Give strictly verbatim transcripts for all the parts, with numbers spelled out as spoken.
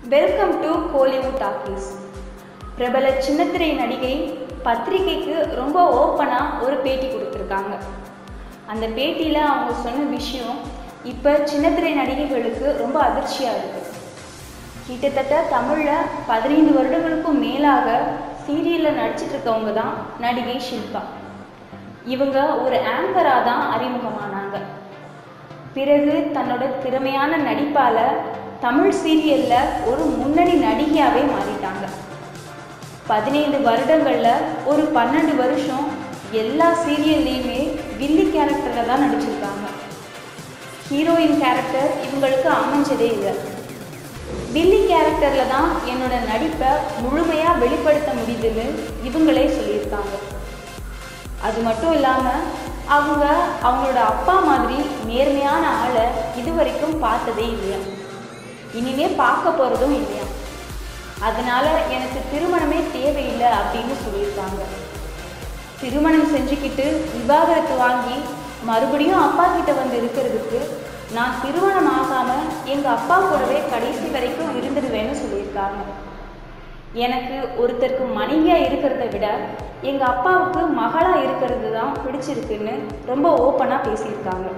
Welcome to Kollywood talkies. பிரபல சின்னத்திரை நடிகை பத்திரிகைக்கு ரொம்ப ஓப்பனாக ஒரு பேட்டி கொடுத்துருக்காங்க. அந்த பேட்டியில் அவங்க சொன்ன விஷயம் இப்போ சின்னத்திரை நடிகைகளுக்கு ரொம்ப அதிர்ச்சியாக இருக்குது. கிட்டத்தட்ட தமிழில் பதினைந்து வருடங்களுக்கும் மேலாக சீரியலில் நடிச்சிட்டு இருக்கவங்க தான் நடிகை ஷில்பா. இவங்க ஒரு ஆங்கராக தான் அறிமுகமானாங்க. பிறகு தன்னோட திறமையான நடிப்பால் தமிழ் சீரியலில் ஒரு முன்னணி நடிகையாகவே மாறிட்டாங்க. பதினைந்து வருடங்களில் ஒரு பன்னெண்டு வருஷம் எல்லா சீரியல்லையுமே வில்லி கேரக்டரில் தான் நடிச்சிருக்காங்க. ஹீரோயின் கேரக்டர் இவங்களுக்கு அமைஞ்சதே இல்லை. வில்லி கேரக்டரில் தான் என்னோட நடிப்பை முழுமையாக வெளிப்படுத்த முடியுதுன்னு இவங்களே சொல்லியிருக்காங்க. அது மட்டும் இல்லாமல் அவங்க அவங்களோட அப்பா மாதிரி நேர்மையான ஆளை இது வரைக்கும் பார்த்ததே இல்லையா, இனிமே பார்க்க போகிறதும் இல்லையா. அதனால் எனக்கு திருமணமே தேவையில்லை அப்படின்னு சொல்லியிருக்காங்க. திருமணம் செஞ்சுக்கிட்டு விவாகரத்து வாங்கி மறுபடியும் அப்பா கிட்ட வந்து இருக்கிறதுக்கு நான் திருமணம் ஆகாமல் எங்கள் அப்பா கூடவே கடைசி வரைக்கும் இருந்துடுவேன்னு சொல்லியிருக்காங்க. எனக்கு ஒருத்தருக்கு மனைவியாக இருக்கிறத விட எங்கள் அப்பாவுக்கு மகளாக இருக்கிறது தான் பிடிச்சிருக்குன்னு ரொம்ப ஓப்பனாக பேசியிருக்காங்க.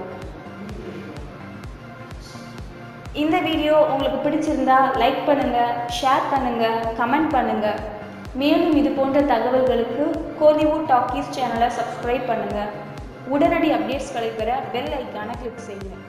இந்த வீடியோ உங்களுக்கு பிடிச்சிருந்தா லைக் பண்ணுங்கள், ஷேர் பண்ணுங்கள், கமெண்ட் பண்ணுங்கள். மேலும் இது போன்ற தகவல்களுக்கு கோலிவுட் டாக்கீஸ் சேனலை சப்ஸ்கிரைப் பண்ணுங்கள். உடனடி அப்டேட்ஸ்களை பெற பெல் ஐக்கானை கிளிக் செய்யுங்கள்.